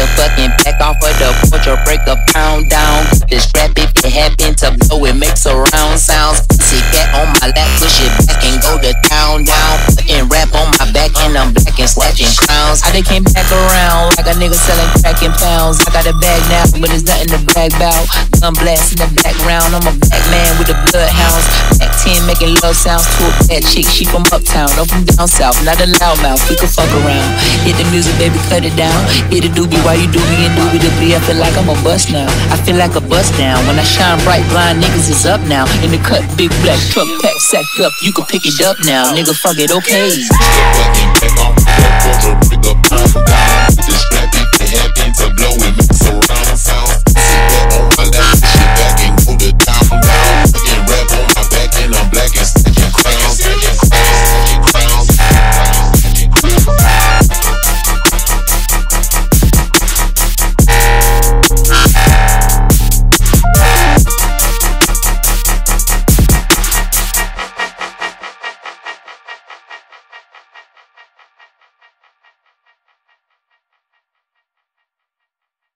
the fucking back off of the porch or break a pound down. This rap if it happen to blow, it makes a round sounds. Sit cat on my lap, push it back and go to town down. Putting rap on my back and I'm black and snatching crowns. I done came back around like a nigga selling crack in pounds. I got a bag now, but it's nothing to brag about. Gun blast in the background, I'm a black man with the bloodhounds. Back 10 making love sounds to a bad chick, she from uptown, I'm from down south, not a loudmouth, we can fuck around. Hit the music, baby, cut it down. Hit a doobie while you doobie and doobie-doobie. I feel like I'm a bust now, I feel like a bust down. When I shine bright, blind niggas is up now. In the cut, big black truck, pack, sack up, you can pick it up now. Nigga, fuck it, okay.